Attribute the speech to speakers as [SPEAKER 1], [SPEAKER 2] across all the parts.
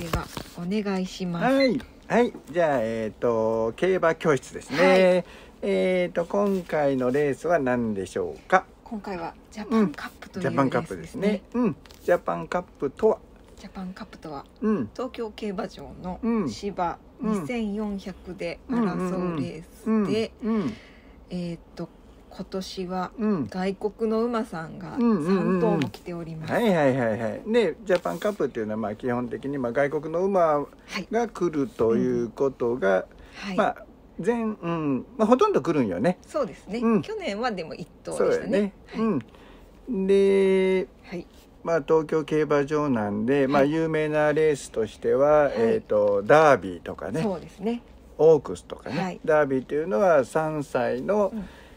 [SPEAKER 1] ではお願いします。
[SPEAKER 2] はい、はい、じゃあ競馬教室ですね。今回のレースは何でしょうか。
[SPEAKER 1] 今回はジャパンカップというレ
[SPEAKER 2] ジャパンカッ
[SPEAKER 1] ース
[SPEAKER 2] プでね
[SPEAKER 1] ですすね。
[SPEAKER 2] ジャパンカップとは、
[SPEAKER 1] ジャパンカップとは、東京競馬場の芝2400で争うレースで、今年は外国の馬さんが3頭も来ております。
[SPEAKER 2] はいはいはいはい。でジャパンカップっていうのはまあ基本的にまあ外国の馬が来るということが、まあほとんど来るんよね。
[SPEAKER 1] そうですね、去年はでも1頭でしたね。
[SPEAKER 2] で、まあ東京競馬場なんで、まあ有名なレースとしては、ダービーとかね、
[SPEAKER 1] そうですね、
[SPEAKER 2] オークスとかね、ダービーというのは3歳の、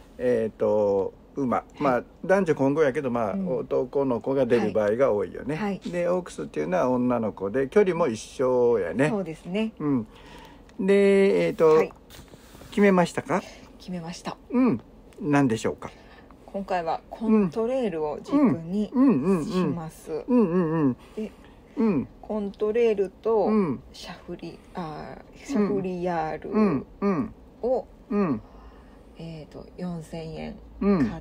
[SPEAKER 2] 馬、まあ男女混合やけど、まあ男の子が出る場合が多いよね。でオークスっていうのは女の子で距離も一緒やね。
[SPEAKER 1] そうですね。
[SPEAKER 2] で決めましたか？
[SPEAKER 1] 決めました。
[SPEAKER 2] 何でしょうか？
[SPEAKER 1] 今回はコントレールを軸にします。で、コントレールとシャフリヤールを4000円買って、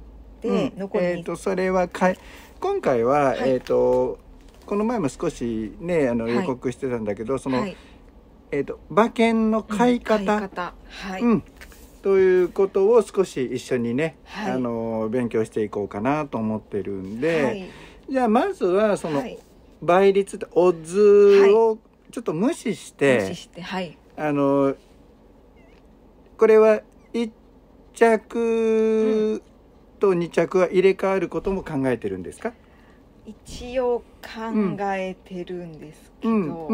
[SPEAKER 1] 残り
[SPEAKER 2] それは今回はこの前も少しね予告してたんだけど、その馬券の買い方ということを少し一緒にね勉強していこうかなと思ってるんで、じゃあまずはその倍率オッズをちょっと無視してこれは1着と2着は入れ替わることも考えてるんですか？
[SPEAKER 1] 一応考えてるんですけど、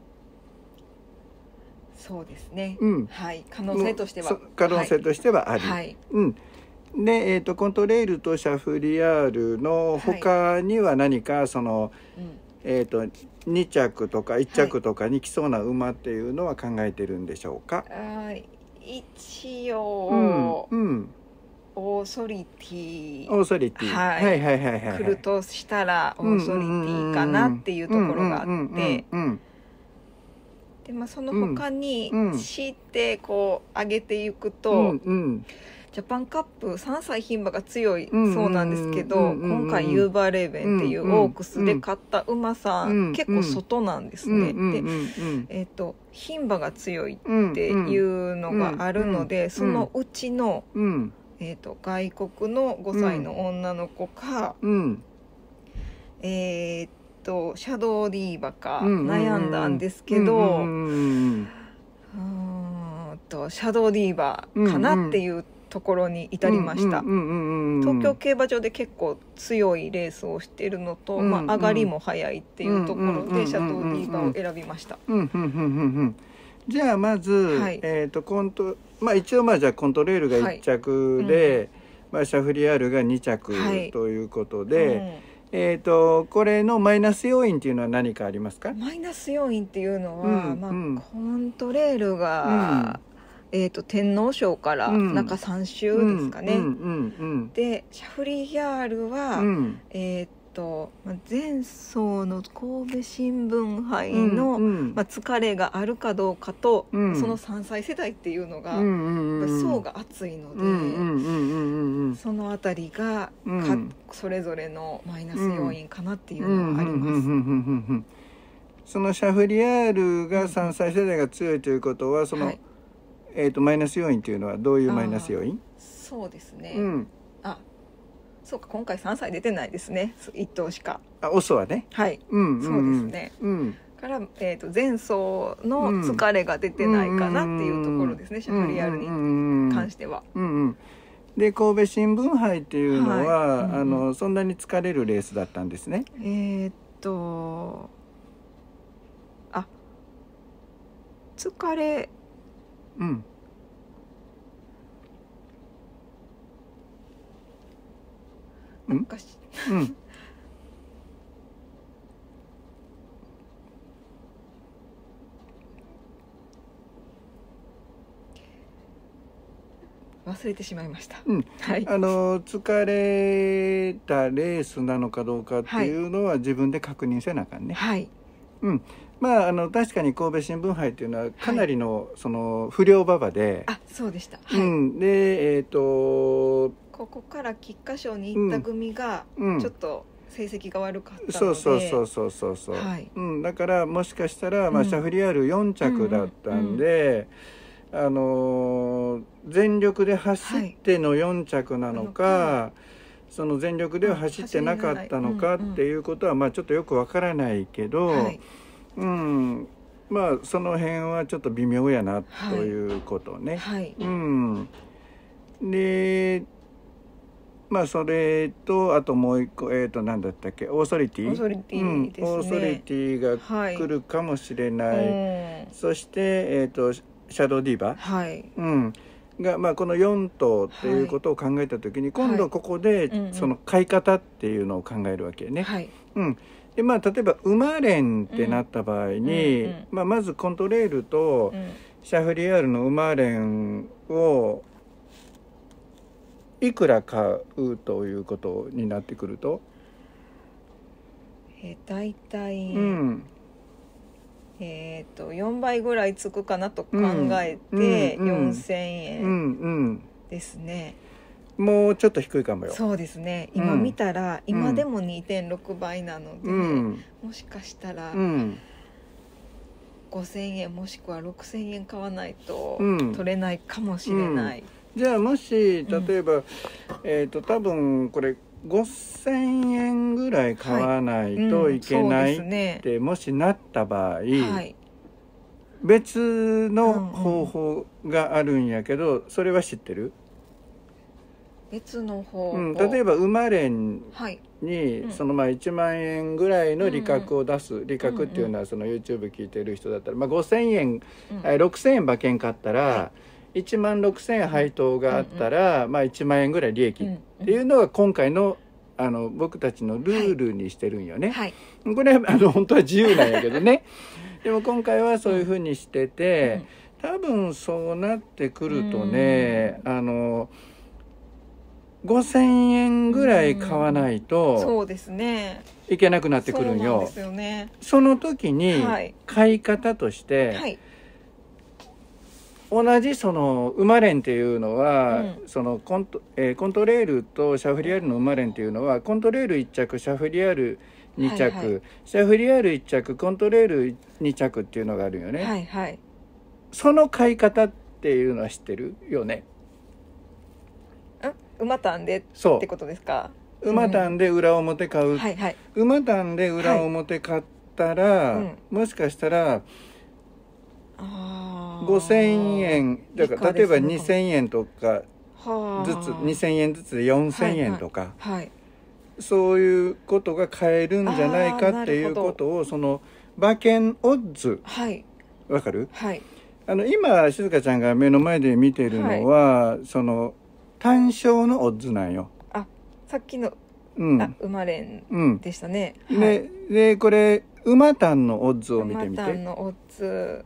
[SPEAKER 1] そうですね、可能性としては
[SPEAKER 2] あり。で、コントレールとシャフリヤールの他には何かその、2着とか1着とかに来そうな馬っていうのは考えてるんでしょうか？
[SPEAKER 1] 一応、オーソリティ来るとしたらオーソリティかなっていうところがあって、でその他に強いてこう上げていくと、ジャパンカップ3歳牝馬が強いそうなんですけど、今回ユーバーレーベンっていうオークスで勝った馬さん、結構外なんですね。で牝馬が強いっていうのがあるので、そのうちの外国の5歳の女の子か、シャドウディーバか悩んだんですけど、シャドウディーバかなっていうところに至りました。東京競馬場で結構強いレースをしているのと、上がりも早いっていうところでシャドウディーバを選びました。
[SPEAKER 2] じゃあまず、一応じゃあコントレールが1着で、シャフリヤールが2着ということで、これのマイナス要因っていうのは何かありますか？マイナス要因っていうのは、コントレールが、天皇賞から中3週ですかね。でシャフリヤールは、前走の神戸新聞杯の、疲れがあるかどうかと、その3歳世代っていうのが、層が厚いので、そのあたりが、それぞれのマイナス要因かなっていうのはあります。 そのシャフリヤールが3歳世代が強いということは、その、マイナス要因というのはどういうマイナス要因？
[SPEAKER 1] そうですね、そうか、今回3歳出てないですね、1頭しか。
[SPEAKER 2] オスはね。
[SPEAKER 1] そうですね。から、前走の疲れが出てないかなっていうところですね、シャフリヤールに関しては。
[SPEAKER 2] で神戸新聞杯っていうのは、そんなに疲れるレースだったんですね。
[SPEAKER 1] 疲れ、なんか忘れてしまいました。
[SPEAKER 2] 疲れたレースなのかどうかっていうのは自分で確認せなあかんね。
[SPEAKER 3] うん、まあ確かに神戸新聞杯っていうのはかなりの、その不良馬場で、
[SPEAKER 2] そうでした、
[SPEAKER 3] うん、で
[SPEAKER 2] ここから菊花賞に行った組がちょっと成績が悪かったので、
[SPEAKER 3] そう、うん、だからもしかしたら、まあ、シャフリヤール4着だったんで、全力で走っての4着なのか、その全力では走ってなかったのかっていうことは、まあちょっとよくわからないけど、うん、まあその辺はちょっと微妙やなということね。うん、でまあそれとあともう一個何だったっけ、オーソリティ、
[SPEAKER 2] オーソリティですね、
[SPEAKER 3] オーソリティが来るかもしれない、そしてシャドウディーバ、が、まあ、この4頭っていうことを考えた時に、今度ここでその買い方っていうのを考えるわけね。でまあ、例えば馬連ってなった場合に、まあ、まずコントレールとシャフリヤールの馬連をいくら買うということになってくると、
[SPEAKER 2] だいたい4倍ぐらいつくかなと考えて、4000円ですね。
[SPEAKER 3] もうちょっと低いかもよ。
[SPEAKER 2] そうですね、今見たら、今でも 2.6 倍なので、もしかしたら5000円もしくは6000円買わないと取れないかもしれない。
[SPEAKER 3] じゃあもし例えば、多分これ5000円ぐらい買わないといけないってもしなった場合、別の方法があるんやけど、それは知ってる？
[SPEAKER 2] 別の方法、
[SPEAKER 3] 例えば馬連にそのまあ1万円ぐらいの利確を出す、利確っていうのはその YouTube 聞いてる人だったら、まあ、5000円、6000円馬券買ったら、1万6000円配当があったら、まあ、1万円ぐらい利益っていうのが今回の僕たちのルールにしてるんよね。これは本当は自由なんやけどね。でも今回はそういうふうにしてて、多分そうなってくるとね、5000円ぐらい買わないと
[SPEAKER 2] そうですね、
[SPEAKER 3] いけなくなってくるんよ。
[SPEAKER 2] そうなんですよね。
[SPEAKER 3] その時に買い方として、同じその馬連っていうのは、そのコントレールとシャフリヤールの馬連っていうのは、コントレール1着シャフリヤール2着、シャフリヤール1着コントレール2着っていうのがあるよね。その買い方っていうのは知ってるよね。
[SPEAKER 2] 馬単でってことですか？
[SPEAKER 3] 馬単で裏表買う、馬単で裏表買ったら、もしかしたら5000円だから、例えば2000円とかずつ2000円ずつで4000円とか、そういうことが買えるんじゃないかっていうことを、その馬券オッズ、わかる？今静香ちゃんが目の前で見てるのは、その単勝のオッズなんよ。
[SPEAKER 2] さっきの、馬連でしたね。
[SPEAKER 3] でこれ馬単のオッズを見てみて。
[SPEAKER 2] 馬単のオッズ、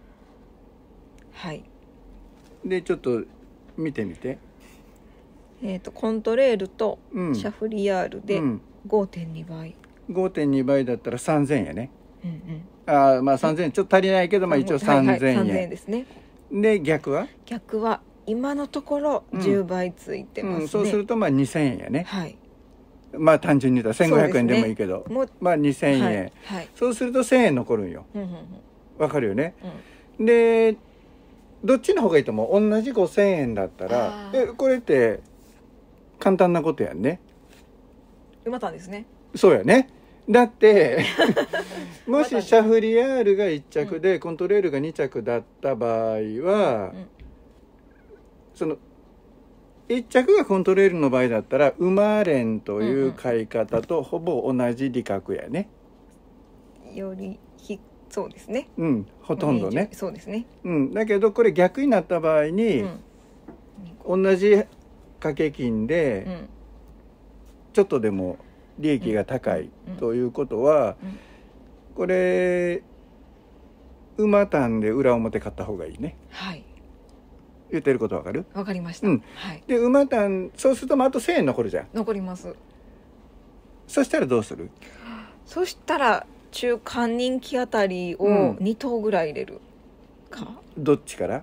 [SPEAKER 3] でちょっと見てみて。
[SPEAKER 2] コントレールとシャフリヤールで 5.2 倍。
[SPEAKER 3] 5.2 倍だったら3000円やね。まあ3000円ちょっと足りないけど、まあ一応3000円。
[SPEAKER 2] 3000円ですね。
[SPEAKER 3] で逆は
[SPEAKER 2] 今のところ10倍ついてますね。
[SPEAKER 3] そうするとまあ2000円やね。まあ単純に言ったら1500円でもいいけど、まあ2000円、そうすると1000円残るんよ。わかるよね。でどっちの方がいいと思う？同じ5000円だったらこれって簡単なことやんね。
[SPEAKER 2] 馬単ですね。
[SPEAKER 3] そうやね。だってもしシャフリヤールが1着でコントレールが2着だった場合は、その1着がコントレールの場合だったら馬連という買い方とほぼ同じ利確やね。
[SPEAKER 2] よりそうですね。
[SPEAKER 3] ほとんどね。
[SPEAKER 2] そうですね。
[SPEAKER 3] だけどこれ逆になった場合に、同じ掛け金でちょっとでも利益が高いということは、これ馬単で裏表買った方がいいね。言ってることわかる？
[SPEAKER 2] わかりました。
[SPEAKER 3] で馬単そうするとあと1000円残るじゃん。
[SPEAKER 2] 残ります。
[SPEAKER 3] そしたらどうする？
[SPEAKER 2] そしたら中間人気あたりを2頭ぐらい入れるか、
[SPEAKER 3] どっちから？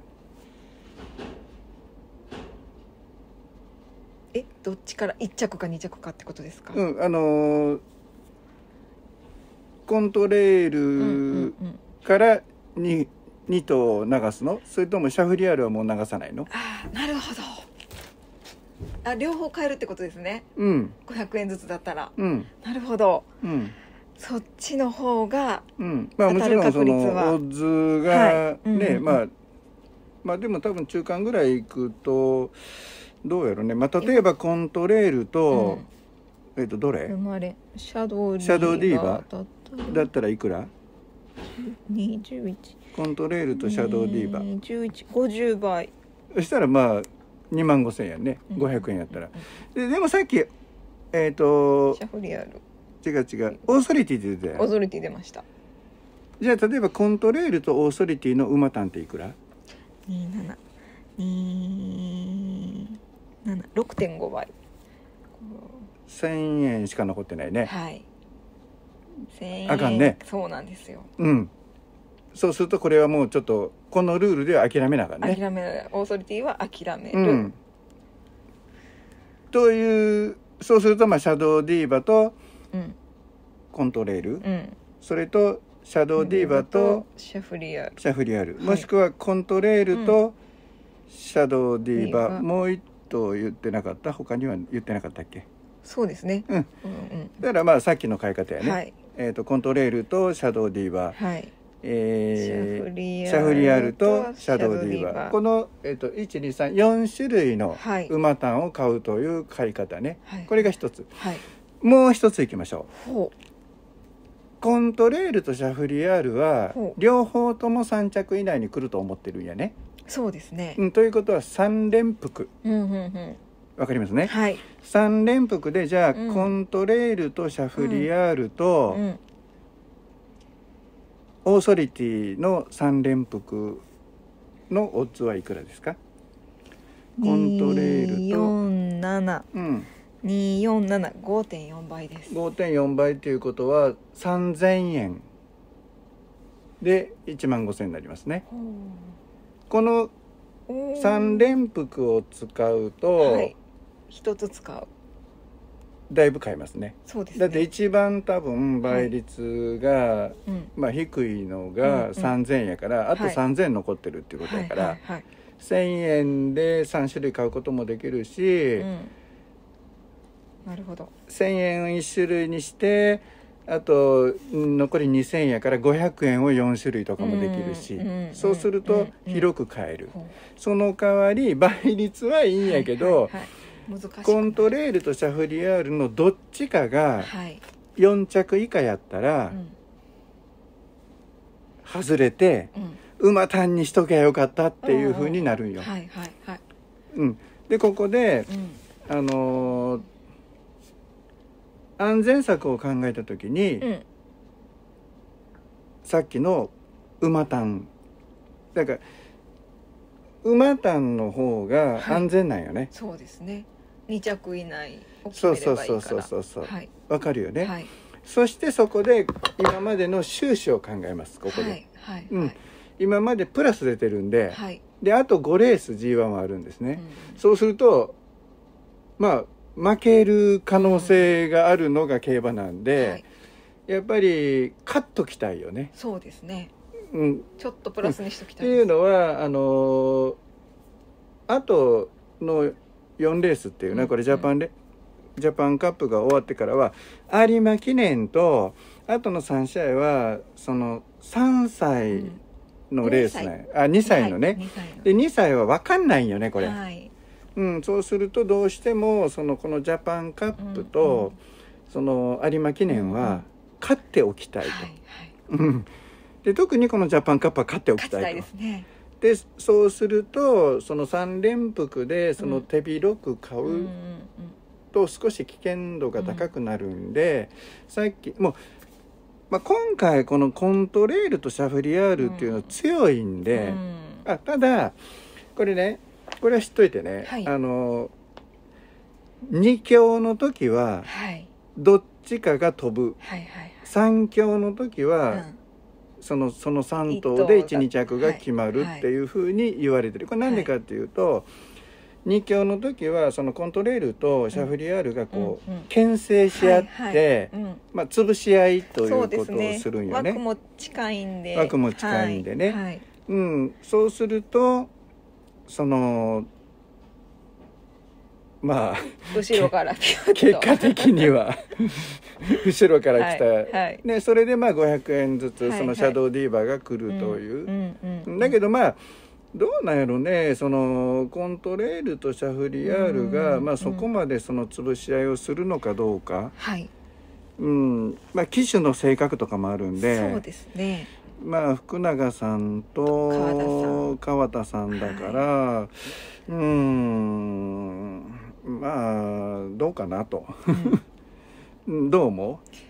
[SPEAKER 2] どっちから1着か2着かってことですか？
[SPEAKER 3] コントレールから2頭流すの？それともシャフリヤールはもう流さないの？
[SPEAKER 2] なるほど。両方買えるってことですね。500円ずつだったら。なるほど。そっちの方が当たる確率は、
[SPEAKER 3] もちろんそのオッズがね、まあでも多分中間ぐらいいくとどうやろうね。まあ例えばコントレールとどれ？
[SPEAKER 2] シャドウデ
[SPEAKER 3] ィーバーだったらいくら
[SPEAKER 2] ？21。
[SPEAKER 3] コントレールとシャドウディーバー。
[SPEAKER 2] 21、50倍。
[SPEAKER 3] そしたらまあ25,000円ね。500円やったら。でもさっきシ
[SPEAKER 2] ャフリヤール。
[SPEAKER 3] 違う。オーソリティで出たよ。
[SPEAKER 2] オーソリティ出ました。
[SPEAKER 3] じゃあ例えばコントレールとオーソリティの馬単っていくら
[SPEAKER 2] ？6.5 倍。
[SPEAKER 3] 1000円しか残ってないね。
[SPEAKER 2] はい。1000円。
[SPEAKER 3] あかんね。
[SPEAKER 2] そうなんですよ。
[SPEAKER 3] そうするとこれはもうちょっとこのルールでは諦めながらね。
[SPEAKER 2] 諦める。オーソリティは諦める。
[SPEAKER 3] というそうするとまあシャドウディーバとコントレール、それとシャドウディーバと
[SPEAKER 2] シャフリヤ
[SPEAKER 3] ール、もしくはコントレールとシャドウディーバ、もう一頭言ってなかった？他には言ってなかったっけ？
[SPEAKER 2] そうですね。
[SPEAKER 3] だからまあさっきの買い方やね。コントレールとシャドウディーバ、シャフリヤールとシャドウディーバ、この1,2,3,4種類の馬単を買うという買い方ね。これが一つ。もう一ついきましょう。コントレールとシャフリヤールは両方とも3着以内に来ると思ってるんやね。
[SPEAKER 2] そうですね。
[SPEAKER 3] ということは3連複。わかりますね。3連複でじゃあコントレールとシャフリヤールとオーソリティの3連複のオッズはいくらですか？コントレールと
[SPEAKER 2] 247、5.4 倍です。
[SPEAKER 3] 5.4 倍ということは3000円で15,000円になりますね。この3連複を使うと、
[SPEAKER 2] 1つ使う
[SPEAKER 3] だいぶ買いますね。
[SPEAKER 2] そうですね。
[SPEAKER 3] だって一番多分倍率が、まあ低いのが3000円やから、あと3000円残ってるっていうことやから、1000円で3種類買うこともできるし、
[SPEAKER 2] なるほど。
[SPEAKER 3] 1000円1種類にしてあと残り2000円やから500円を4種類とかもできるし、そうすると広く買える。その代わり倍率はいいんやけど、コントレールとシャフリヤールのどっちかが4着以下やったら外れて馬単にしとけばよかったっていう風になるんよ。でここで安全策を考えた時に、さっきの馬単だから馬単の方が安全なんよね。
[SPEAKER 2] そうですね。2着以内を決めればいいから。
[SPEAKER 3] そう、わかるよね。そしてそこで今までの収支を考えます。ここで、今までプラス出てるんで、であと5レース G1 はあるんですね。そうするとまあ負ける可能性があるのが競馬なんで、やっぱり勝っときたいよね。
[SPEAKER 2] そうですね。ちょっとプラスにしときたい
[SPEAKER 3] です。っていうのはあとの4レースっていうね、これジャパンカップが終わってからは有馬記念とあとの3試合はその3歳のレースね、2歳のね。で2歳は分かんないよねこれ。そうするとどうしてもこのジャパンカップとその有馬記念は勝っておきたいと。で特にこのジャパンカップは勝っておきたいと。でそうするとその3連複でその手広く買うと少し危険度が高くなるんで、さっきもう、今回このコントレールとシャフリヤールっていうのは強いんで、ただこれね、これは知っといてね、2強の時はどっちかが飛ぶ、 3強の時は、その3頭で 1,2 着が決まるっていうふうに言われてる。これなんでかっていうと、2強の時はそのコントレールとシャフリヤールがこう牽制し合って、潰し合いということをするんよね。
[SPEAKER 2] 枠も近いんで
[SPEAKER 3] ね、そうするとそのまあ
[SPEAKER 2] 後ろから
[SPEAKER 3] 結果的には後ろから来た、ね、それでまあ500円ずつそのシャドウディーバーが来るという、だけどまあどうなんやろね、そのコントレールとシャフリヤールが、まあ、そこまでその潰し合いをするのかどうか、まあ騎手の性格とかもあるんで、
[SPEAKER 2] そうですね、
[SPEAKER 3] まあ福永さんと川田さんだから、まあどうかなと、どう思う？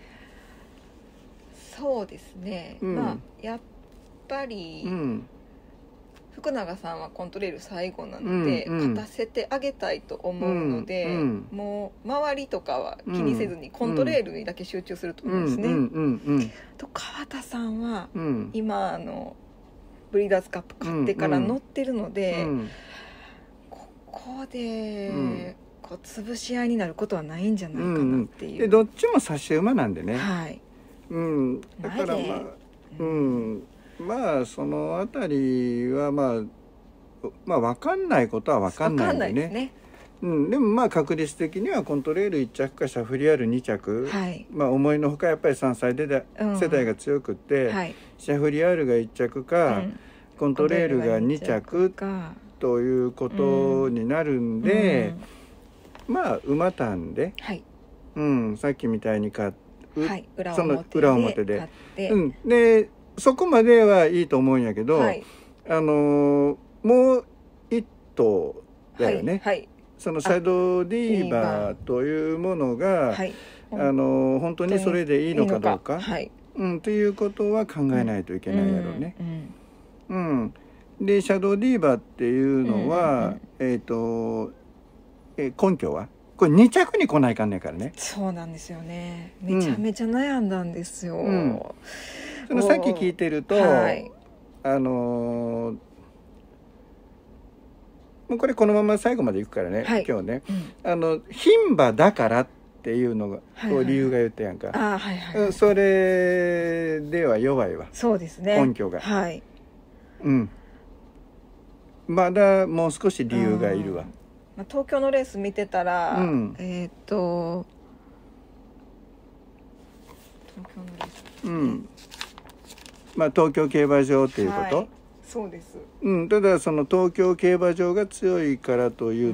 [SPEAKER 2] そうですね、まあやっぱり、福永さんはコントレール最後なので、勝たせてあげたいと思うので、もう周りとかは気にせずにコントレールにだけ集中すると思うんですね。と川田さんは、今ブリーダーズカップ勝ってから乗ってるので、ここで、こう潰し合いになることはないんじゃないかなっていう。
[SPEAKER 3] でどっちも差し馬なんでね。だからまあそのあたりはまあ分かんないことは分かんないんでね。でもまあ確率的にはコントレール1着かシャフリヤール2着、まあ思いのほかやっぱり3歳世代が強くって、シャフリヤールが1着か、コントレールが2着ということになるんで、まあ馬単で、さっきみたいに買う、その裏表で、でそこまではいいと思うんやけど、もう一頭だよね、そのシャドウディーバーというものが、本当にそれでいいのかどうかっていうことは考えないといけないやろうね。でシャドウディーバーっていうのは、根拠はこれ2着に来ないかんねんからね。
[SPEAKER 2] そうなんですよね。めちゃめちゃ悩んだんですよ。
[SPEAKER 3] そのさっき聞いてると、もうこれこのまま最後までいくからね、今日ね、牝馬だからっていうのが、理由が言ってやんか。それでは弱いわ。
[SPEAKER 2] そうですね。
[SPEAKER 3] 根拠が。まだもう少し理由がいるわ。
[SPEAKER 2] 東京のレース見てたら、東京のレース、
[SPEAKER 3] まあ東京競馬場っていうこと、
[SPEAKER 2] そうです。
[SPEAKER 3] ただその東京競馬場が強いからといって、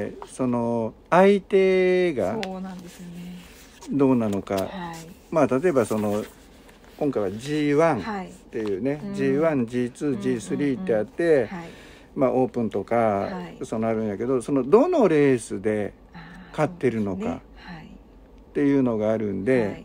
[SPEAKER 3] その相手がどうなのか、まあ例えばその今回は G1 っていうね、G1、G2、G3 ってあって、まあオープンとか、そのあるんやけど、そのどのレースで勝ってるのかっていうのがあるんで、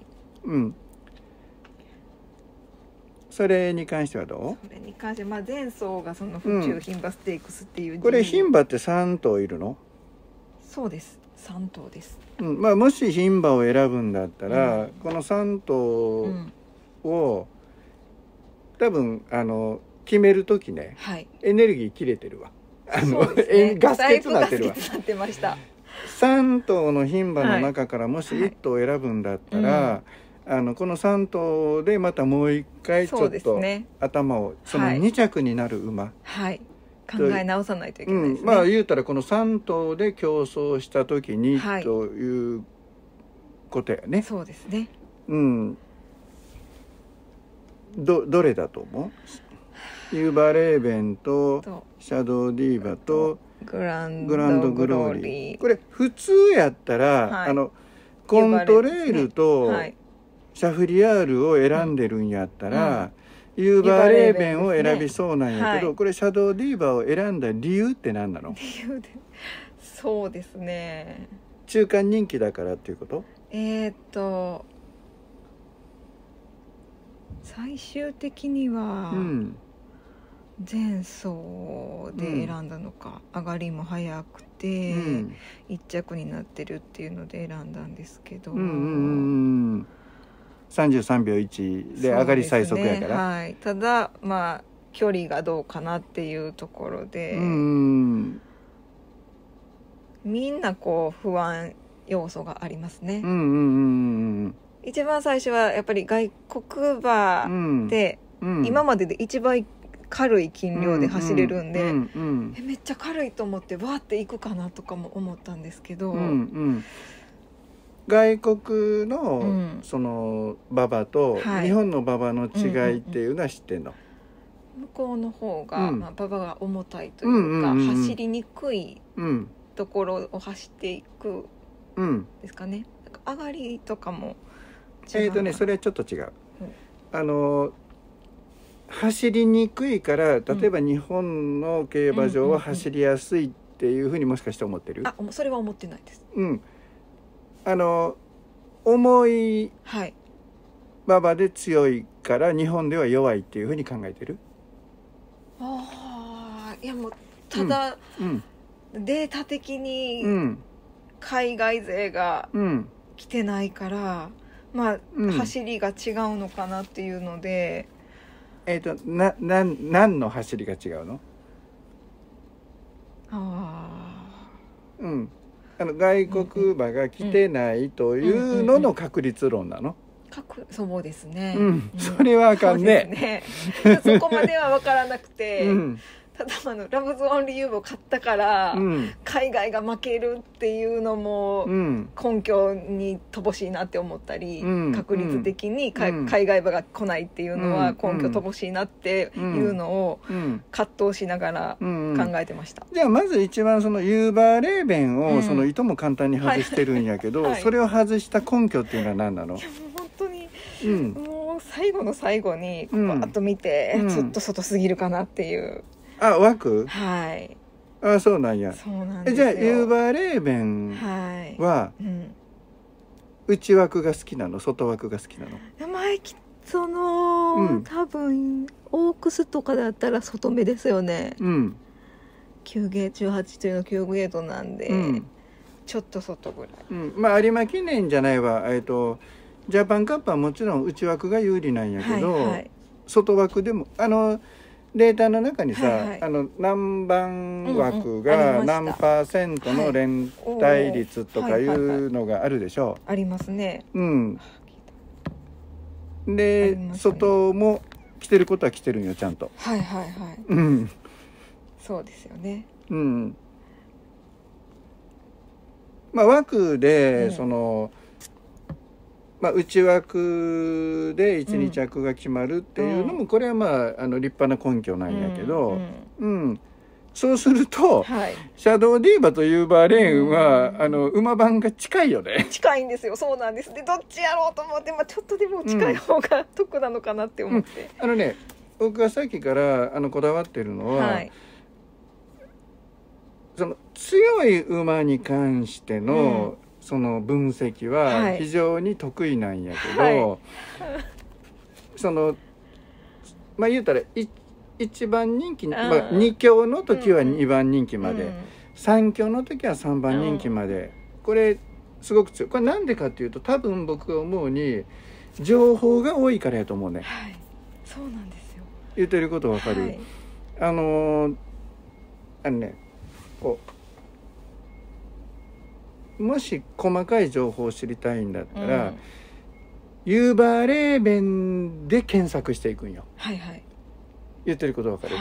[SPEAKER 3] それに関してはどう？
[SPEAKER 2] それに関して、まあ前走がその府中牝馬ステークスっていう、
[SPEAKER 3] これ牝馬って3頭いるの？
[SPEAKER 2] そうです、3頭です。
[SPEAKER 3] まあもし牝馬を選ぶんだったら、この3頭を多分決める時ね、エネルギー切れてるわ。ガス欠になってるわ。3頭の牝馬の中からもし1頭選ぶんだったら、この3頭でまたもう1回ちょっと頭をその2着になる馬、
[SPEAKER 2] 考え直さないといけないですね。
[SPEAKER 3] まあ言うたらこの3頭で競争した時にということやね。
[SPEAKER 2] そうですね。
[SPEAKER 3] どれだと思う？ユーバレーベンとシャドウディーバと
[SPEAKER 2] グランドグローリー。
[SPEAKER 3] これ普通やったら、コントレールとシャフリヤールを選んでるんやったら、ユーバレーベンを選びそうなんやけど、これシャドウディーバを選んだ理由って何なの？
[SPEAKER 2] 理由で、そうですね。
[SPEAKER 3] 中間人気だからっていうこと？
[SPEAKER 2] 最終的には前走で選んだのか、上がりも早くて1着になってるっていうので選んだんですけど、
[SPEAKER 3] 33秒1で上がり最速やから、
[SPEAKER 2] はい、ただまあ距離がどうかなっていうところで、みんなこう不安要素がありますね。一番最初はやっぱり外国馬で、今までで一番軽い斤量で走れるんで、めっちゃ軽いと思ってわーっていくかなとかも思ったんですけど、
[SPEAKER 3] 外国のその馬場と日本の馬場の違いっていうのは知ってんの？
[SPEAKER 2] 向こうの方が、馬場が重たいというか、走りにくいところを走っていくですかね。上がりとかも違う。
[SPEAKER 3] それはちょっと違う。走りにくいから例えば日本の競馬場は走りやすいっていうふうにもしかして思ってる？
[SPEAKER 2] それは思ってないです。
[SPEAKER 3] 重い馬場で強いから日本では弱いっていうふうに考えてる？
[SPEAKER 2] いやもうただ、データ的に海外勢が来てないから、走りが違うのかなっていうので、
[SPEAKER 3] 何の走りが違うの？外国馬が来てないというのの確率論なの？
[SPEAKER 2] そうですね、
[SPEAKER 3] それはあかんね。
[SPEAKER 2] そこまでは分からなくて、ただラブズオンリーユーブを買ったから、海外が負けるっていうのも根拠に乏しいなって思ったり、確率的に海外馬が来ないっていうのは根拠乏しいなっていうのを葛藤しながら考えてました。
[SPEAKER 3] じゃあまず一番そのユーバーレーベンをそのいとも簡単に外してるんやけど、それを外した根拠っていうのは何なの？
[SPEAKER 2] 本当に、もう最後の最後にバーッと見て、ちょっと外すぎるかなっていう。
[SPEAKER 3] 枠？
[SPEAKER 2] はい。
[SPEAKER 3] そうなんや。
[SPEAKER 2] そうなんですよ。
[SPEAKER 3] じゃあユーバーレーベンは、内枠が好きなの？外枠が好きなの？
[SPEAKER 2] 多分オークスとかだったら外目ですよね。9ゲート18というの9ゲートなんで、ちょっと外ぐらい。
[SPEAKER 3] 有馬記念じゃないわ。ジャパンカップはもちろん内枠が有利なんやけど、外枠でもデータの中にさ、何番枠が何%の連帯率とかいうのがあるでしょう。
[SPEAKER 2] ありますね。
[SPEAKER 3] で、外も来てることは来てるんよ、ちゃんと。
[SPEAKER 2] そうですよね。
[SPEAKER 3] 枠で、内枠で 1,2 着が決まるっていうのもこれは立派な根拠なんやけど、そうすると、シャドウディーバとユーバーレーンは馬番が近いよね。
[SPEAKER 2] 近いんですよ。そうなんです。でどっちやろうと思って、ちょっとでも近い方が得なのかなって思って、
[SPEAKER 3] 僕がさっきからこだわってるのは、その強い馬に関しての、その分析は非常に得意なんやけど、言うたら1番人気、2強の時は2番人気まで、3強の時は3番人気まで、これすごく強い。これなんでかっていうと、多分僕が思うに情報が多いからやと思うね。
[SPEAKER 2] そうなんですよ。
[SPEAKER 3] 言ってることわかる？もし細かい情報を知りたいんだったら、ユーバーレーベンで検索していくんよ。言ってることわかる？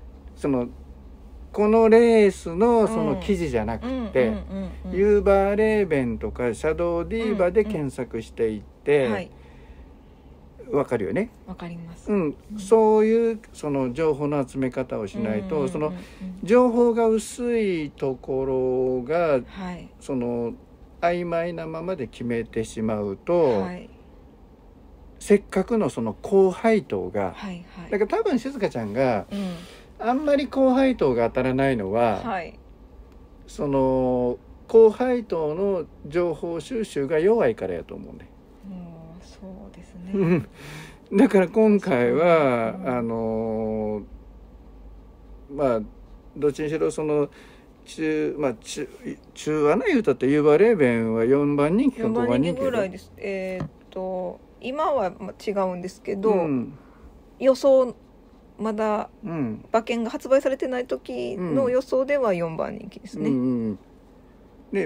[SPEAKER 3] このレースのその記事じゃなくて、ユーバーレーベンとかシャドウディーバで検索していって、わかるよね？
[SPEAKER 2] わかります。
[SPEAKER 3] そういうその情報の集め方をしないと、その情報が薄いところが、その曖昧なままで決めてしまうと、せっかくのその高配当が、だから多分静香ちゃんが、あんまり高配当が当たらないのは、その高配当の情報収集が弱いからやと思うね。
[SPEAKER 2] そうですね。
[SPEAKER 3] だから今回はどっちにしろその中穴言うたってユーバーレーベンは4番人気か5番人気
[SPEAKER 2] ぐらいです。 今は違うんですけど、予想まだ馬券が発売されてない時の予想では4番人気ですね。
[SPEAKER 3] で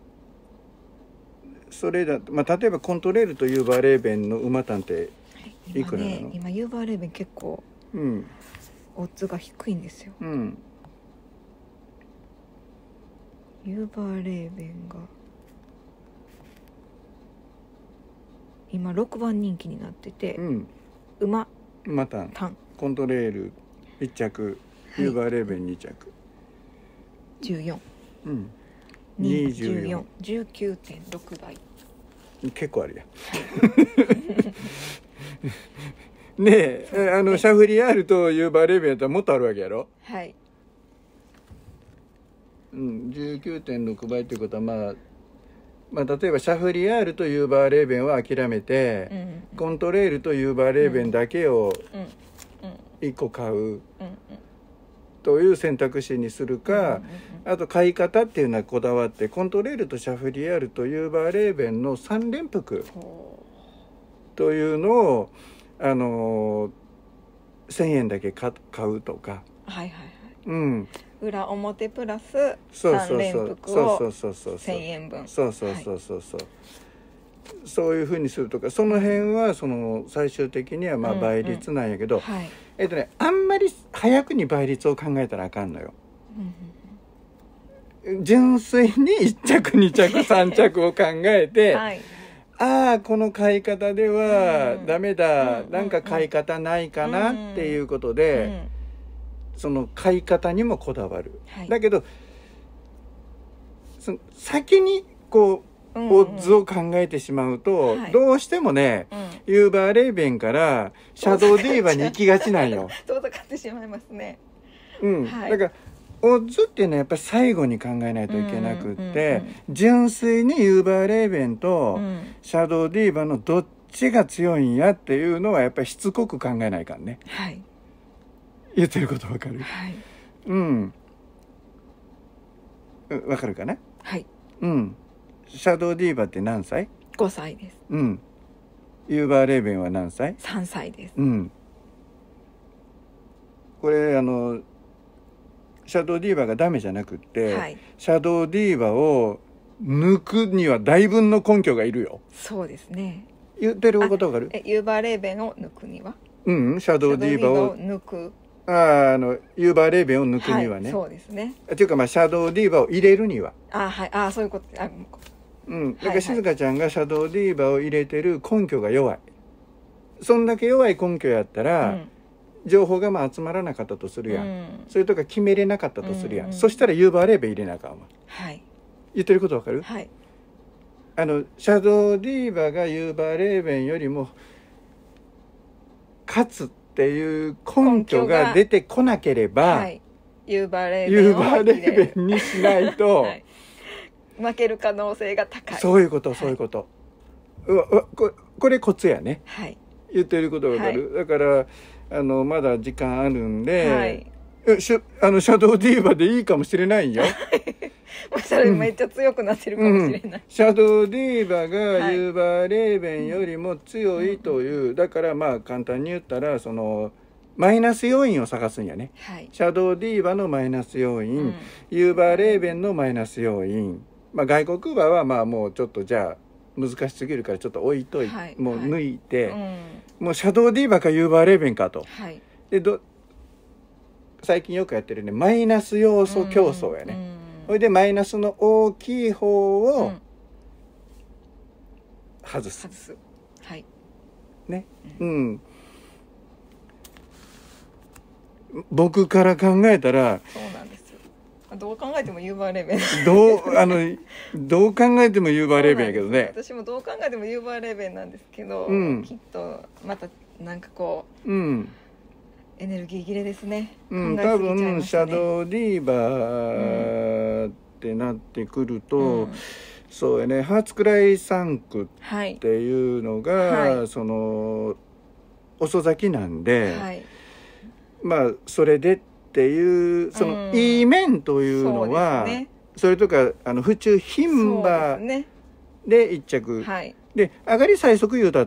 [SPEAKER 3] それだと、例えばコントレールとユーバーレーベンの馬単っていくらなの？
[SPEAKER 2] 今ユーバーレーベン結構オッズが低いんですよ。ユーバーレーベンが今6番人気になってて、馬単コ
[SPEAKER 3] ントレール1着、ユーバーレーベン2着、
[SPEAKER 2] 14、24、19.6 倍。
[SPEAKER 3] 結構あるやん。ねえ、シャフリヤールとユーバーレーベンやったらもっとあるわけやろ。
[SPEAKER 2] はい。
[SPEAKER 3] 19.6 倍っていうことは例えばシャフリヤールとユーバーレーベンは諦めて、コントレールとユーバーレーベンだけを1個買うという選択肢にするか、あと買い方っていうのはこだわって、コントレールとシャフリヤールとユーバーレーベンの3連複というのを1000円だけ買うとか。
[SPEAKER 2] 裏表プラス3連複を1000円分。
[SPEAKER 3] そういうふうにするとか、その辺は最終的には倍率なんやけど、あんまり早くに倍率を考えたらあかんのよ。純粋に1着2着3着を考えて、この買い方ではダメだ、なんか買い方ないかなっていうことで、その買い方にもこだわる。だけど先にオッズを考えてしまうと、どうしてもね、ユーバーレーベンからシャドウディーバに行きがちなんよ。
[SPEAKER 2] 遠ざかってしまいますね。
[SPEAKER 3] だからオッズっていうのはやっぱり最後に考えないといけなくって、純粋にユーバーレーベンとシャドウディーバのどっちが強いんやっていうのはやっぱりしつこく考えないかんね。言ってることわかる？わかるかな？シャドウディーバって何歳
[SPEAKER 2] ？5歳です。
[SPEAKER 3] ユーバーレーベンは何歳
[SPEAKER 2] ？3歳です。
[SPEAKER 3] これシャドウディーバがダメじゃなくって、シャドウディーバを抜くには大分の根拠がいるよ。
[SPEAKER 2] そうですね。
[SPEAKER 3] 言ってることわかる？
[SPEAKER 2] ユーバーレーベンを抜くには？
[SPEAKER 3] シャドウディーバを
[SPEAKER 2] 抜く。
[SPEAKER 3] ユーバーレーベンを抜くにはね。
[SPEAKER 2] そうですね。
[SPEAKER 3] っていうかシャドウディーバを入れるには。
[SPEAKER 2] そういうこと。だ
[SPEAKER 3] から静香ちゃんがシャドウディーバを入れてる根拠が弱い。そんだけ弱い根拠やったら、情報が集まらなかったとするやん。それとか決めれなかったとするやん。そしたらユーバーレーベン入れなあかんわ。言ってることわかる？シャドウディーバがユーバーレーベンよりも勝つっていう根拠が出てこなければ、
[SPEAKER 2] ユーバーレー
[SPEAKER 3] ベンにしないと、
[SPEAKER 2] 負ける可能性が高い。
[SPEAKER 3] そういうこと。これコツやね。言ってることわかる？だからまだ時間あるんで、シャドウディーバでいいかもしれないよ。
[SPEAKER 2] それめっちゃ強くなってるかもしれない。
[SPEAKER 3] シャドウディーバがユーバーレーベンよりも強いという、だから簡単に言ったらマイナス要因を探すんやね。シャドウディーバのマイナス要因、ユーバーレーベンのマイナス要因、外国馬はもうちょっとじゃあ難しすぎるからちょっと置いといて、もう抜いて、もうシャドウディーバかユーバーレーベンかと。で最近よくやってるね、マイナス要素競争やね。それでマイナスの大きい方を外す。ね。僕から考えたら、
[SPEAKER 2] そうなんですよ。どう考えてもユーバーレーベ
[SPEAKER 3] ン。どう考えてもユーバーレーベンやけどね。
[SPEAKER 2] 私もどう考えてもユーバーレーベンなんですけど、きっとまたなんかエネルギー切れですね。
[SPEAKER 3] 多分シャドウディーバーってなってくると、そうやね、ハーツクライ3区っていうのが、遅咲きなんで、それでっていういい面というのは、それとか府中牝馬で1着で上がり最速言うたって、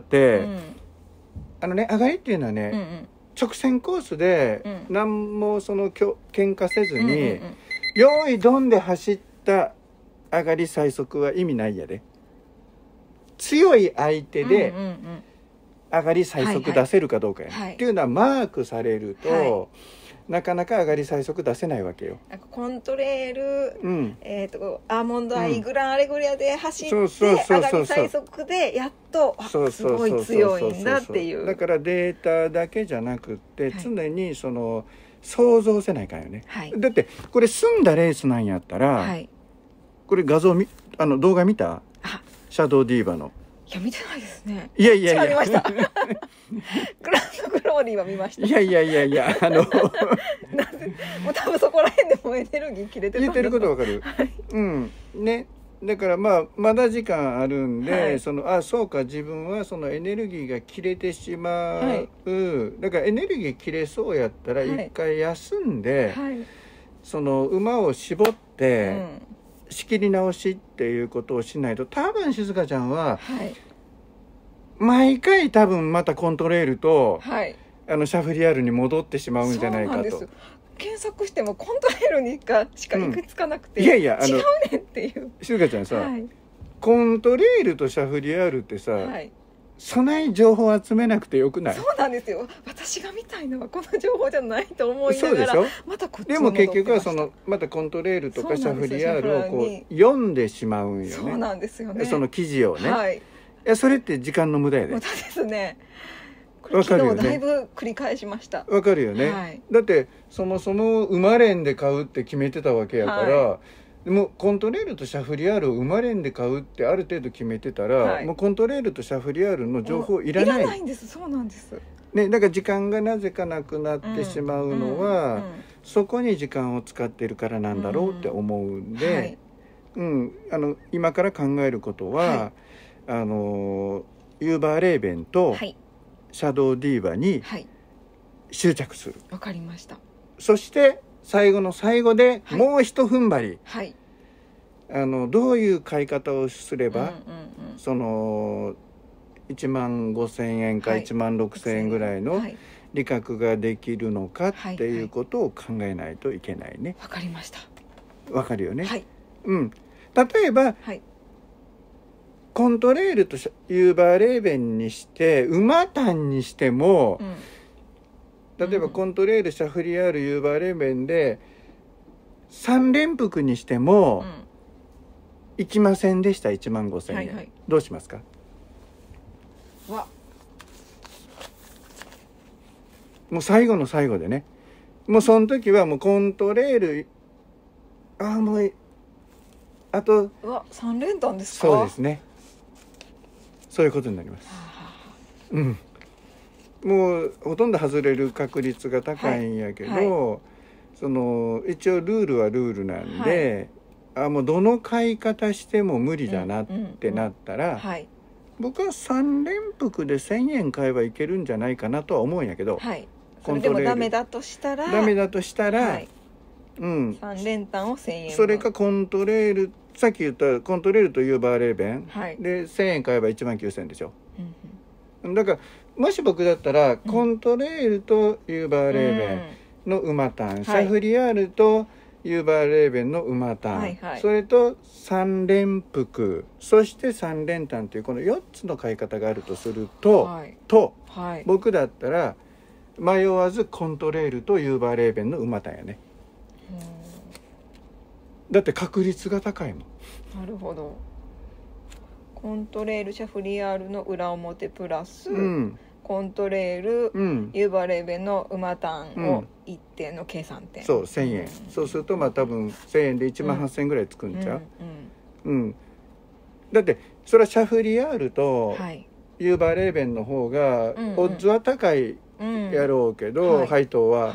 [SPEAKER 3] 上がりっていうのはね、直線コースで何もその喧嘩せずに、用意ドンで走った上がり最速は意味ないやで。強い相手で上がり最速出せるかどうかや、っていうのはマークされると、なかなか上がり最速出せないわけよ。
[SPEAKER 2] なんかコントレール、アーモンドアイグランアレグリアで走って上がり最速でやっとすごい強いんだっていう。
[SPEAKER 3] だからデータだけじゃなくって常にその想像せないかんよね、だってこれ済んだレースなんやったら、これ動画見た？シャドウディーバの。
[SPEAKER 2] いや見てないですね。
[SPEAKER 3] いやいやいや
[SPEAKER 2] 見ましたグランドグローリーは見ました。
[SPEAKER 3] いやもう
[SPEAKER 2] 多分そこら辺でもエネルギー切れてたんだと。
[SPEAKER 3] 言ってることわかる、ね。だからまだ時間あるんで、そうか自分はそのエネルギーが切れてしまう、だからエネルギー切れそうやったら一回休んで、その馬を絞って、仕切り直しっていうことをしないと、多分静香ちゃんは、毎回多分またコントレールと、シャフリヤールに戻ってしまうんじゃないかと。そうなんです。
[SPEAKER 2] 検索してもコントレールにしか行き着かなくて、
[SPEAKER 3] いやいや
[SPEAKER 2] 違うねんっていう。
[SPEAKER 3] 静香ちゃんさ、コントレールとシャフリヤールってさ、そない情報集めなくてよくない？
[SPEAKER 2] そうなんですよ。私が見たいのはこの情報じゃないと思いながら、またこっちに戻ってました。
[SPEAKER 3] でも結局はまたコントレールとかシャフリヤールをこう読んでしまうんよね。
[SPEAKER 2] そうなんですよね。
[SPEAKER 3] その記事をね。いやそれって時間の無駄やで。
[SPEAKER 2] 無駄ですね。これ昨日だいぶ繰り返しました。
[SPEAKER 3] わかるよね。だってそもそも馬連で買うって決めてたわけやから。でもコントレールとシャフリヤールを馬連で買うってある程度決めてたら、もうコントレールとシャフリヤールの情報いらない。
[SPEAKER 2] いらないんです。そうなんです。
[SPEAKER 3] ね、だから時間がなぜかなくなってしまうのは、そこに時間を使ってるからなんだろうって思うんで、今から考えることは、ユーバーレーベンとシャドウディーバに執着する。
[SPEAKER 2] わかりました。
[SPEAKER 3] そして最後の最後でもう一踏ん張り、どういう買い方をすれば、その1万5,000円か1万6,000円ぐらいの利確ができるのかっていうことを考えないといけないね。
[SPEAKER 2] わかりました。
[SPEAKER 3] わかるよね。例えば、コントレールとユーバーレーベンにして馬単にしても、例えばコントレールシャフリヤールユーバーレーベンで3連複にしても、いきませんでした。1万5,000円、どうしますか？もう最後の最後でね、もうその時はもうコントレールもうあと
[SPEAKER 2] 3連単ですか？
[SPEAKER 3] そうですね、そういうことになります。もうほとんど外れる確率が高いんやけど、その一応ルールはルールなんで、もうどの買い方しても無理だなってなったら、僕は3連複で1,000円買えばいけるんじゃないかなとは思うんやけど、
[SPEAKER 2] それでもダメだとしたら
[SPEAKER 3] 3
[SPEAKER 2] 連単を1,000円、
[SPEAKER 3] それかコントレール、さっき言ったコントレールとユーバーレーベン、で1,000円買えば1万9,000円でしょ。だからもし僕だったら、コントレールとユーバーレーベンの馬単、シャフリヤールとユーバーレーベンの馬単、それと3連複、そして3連単というこの4つの買い方があるとすると、僕だったら迷わずコントレールとユーバーレーベンの馬単やね。だって確率が高いもん。
[SPEAKER 2] なるほど。コントレールシャフリヤールの裏表プラス、コントレール、ユーバーレーベンの馬単を一定の計算点、
[SPEAKER 3] そう1,000円、そうすると多分1,000円で1万8,000円ぐらいつくんちゃう。だってそれはシャフリヤールとユーバーレーベンの方がオッズは高いやろうけど、配当は、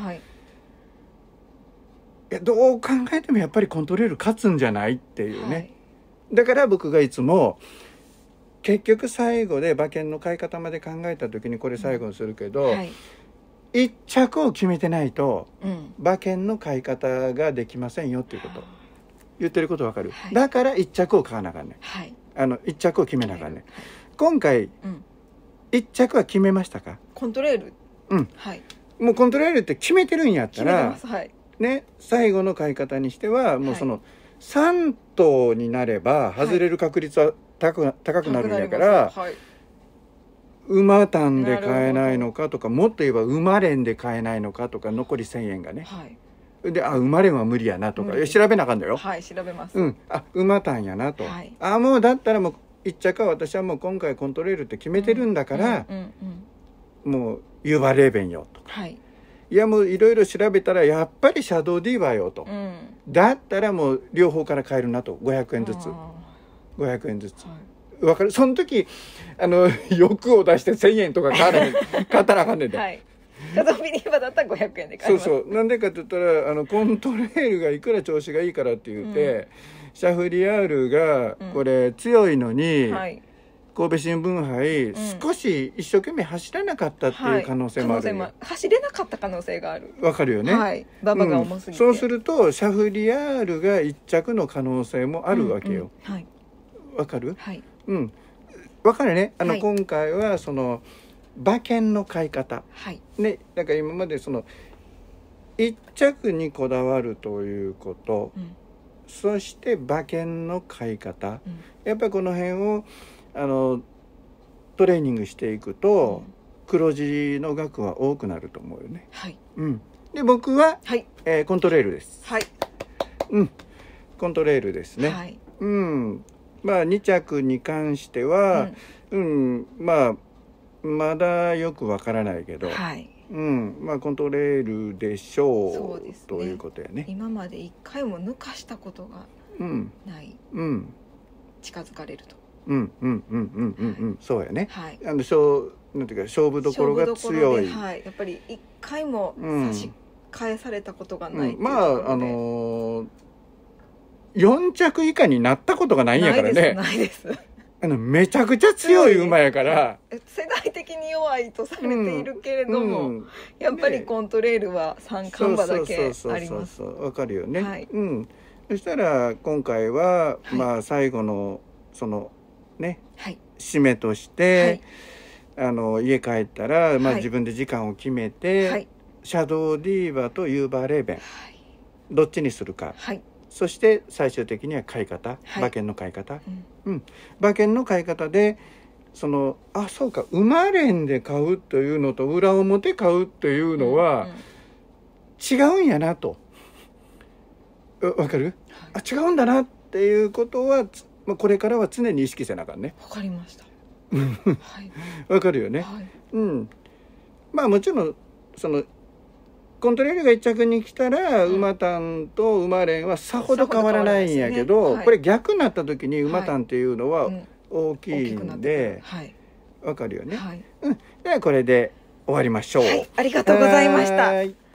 [SPEAKER 3] どう考えてもやっぱりコントレール勝つんじゃないっていうね、だから僕がいつも結局最後で馬券の買い方まで考えた時にこれ最後にするけど、1着を決めてないと馬券の買い方ができませんよっていうこと、言ってることわかる、だから1着を買わなあかんねん、1着を決めなあかんねん。 今回、1着は決めましたか？
[SPEAKER 2] コントレール、
[SPEAKER 3] はい、もうコントレールって決めてるんやったら、
[SPEAKER 2] はい、
[SPEAKER 3] ね、最後の買い方にしてはもうその3頭になれば外れる確率は高くなるんやから、はい、馬単で買えないのかとか、もっと言えば馬連で買えないのかとか、残り1000円がね、はい、で馬連は無理やなとか調べなあかんだよ。
[SPEAKER 2] はい、調べます。
[SPEAKER 3] 馬単やなと、はい、もうだったらもう1着は私はもう今回コントレールって決めてるんだから、もうユーバーレーベンよと、はい、いやもういろいろ調べたらやっぱりシャドウディーバーよと、だったらもう両方から買えるなと、500円ずつ500円ずつ、分かる。その時欲を出して1000円とか買ったらあかんねんで、はい、
[SPEAKER 2] シャドウビリーバーだったら500円で買えます。
[SPEAKER 3] そうなんでかって言ったらコントレールがいくら調子がいいからって言って、シャフリヤールがこれ強いのに、神戸新聞杯、少し一生懸命走らなかったっていう可能性もある、
[SPEAKER 2] 走れなかった可能性がある。
[SPEAKER 3] わかるよね。
[SPEAKER 2] はい、馬場が重すぎて、
[SPEAKER 3] そうするとシャフリヤールが1着の可能性もあるわけよ。はい、わかる？はい、わかるね。今回はその馬券の買い方、ね、だから今までその1着にこだわるということ、そして馬券の買い方、やっぱりこの辺をトレーニングしていくと、黒字の額は多くなると思うよね。はい、で僕は、コントレールです。はい、コントレールですね。はい、まあ2着に関しては、まあまだよくわからないけど、まあコントレールでしょう、ということやね。
[SPEAKER 2] 今まで1回も抜かしたことがない、近づかれると。
[SPEAKER 3] そうやね。なんていうか勝負どころが強い。
[SPEAKER 2] やっぱり1回も差し返されたことがない。
[SPEAKER 3] まあ4着以下になったことがないんやからね。
[SPEAKER 2] ないです。
[SPEAKER 3] めちゃくちゃ強い馬やから。
[SPEAKER 2] 世代的に弱いとされているけれども、やっぱりコントレールは3冠馬だけあります。
[SPEAKER 3] わかるよね。そしたら今回はまあ最後のそのね、締めとして、家帰ったらまあ自分で時間を決めて、シャドウディーバとユーバーレーベン、どっちにするか。そして最終的には買い方、馬券の買い方、馬券の買い方でそうか、馬連で買うというのと裏表買うというのは違うんやなと、わかる？違うんだなっていうことはこれからは常に意識せなあかんね。
[SPEAKER 2] わかりました。
[SPEAKER 3] わかるよね。まあもちろんコントレールが1着に来たら、馬単と馬連はさほど変わらないんやけど、これ逆になった時に馬単っていうのは大きいんで、わかるよね。ではこれで終わりましょう。
[SPEAKER 2] ありがとうございました。